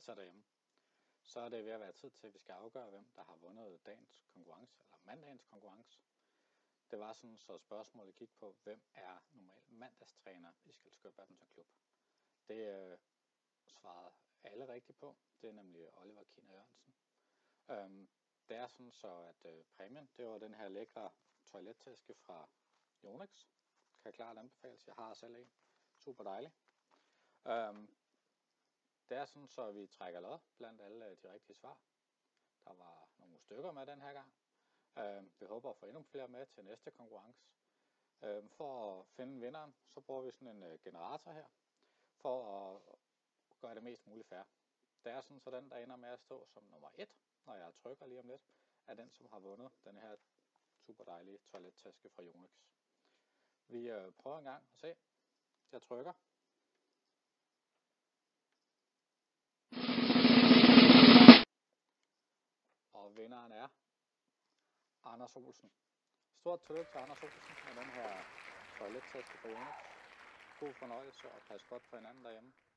masser derhjemme. Så er det ved at være tid til, at vi skal afgøre, hvem der har vundet dagens konkurrence, eller mandagens konkurrence. Det var sådan, så spørgsmålet gik på, hvem er normalt mandagstræner i Skælskør Badmintonklub. Det svarede alle rigtigt på. Det er nemlig Oliver Kiner Jørgensen. Det er sådan så, at præmien, det var den her lækre toilettaske fra Yonex. Kan klart anbefales. Jeg har selv en. Super dejlig. Det er sådan så, vi trækker lod blandt alle de rigtige svar. Der var nogle stykker med den her gang. Vi håber at få endnu flere med til næste konkurrence. For at finde vinderen, så bruger vi sådan en generator her, for at gøre det mest muligt fair. Det er sådan så den, der ender med at stå som nummer 1, når jeg trykker lige om lidt, er den, som har vundet den her super dejlige toilettaske fra Yonex. Vi prøver en gang at se. Jeg trykker. Og vinderen er Anders Olsen. Stort tillykke til Anders Olsen med den her toilettaske fra Yonex. God fornøjelse og pas godt på hinanden derhjemme.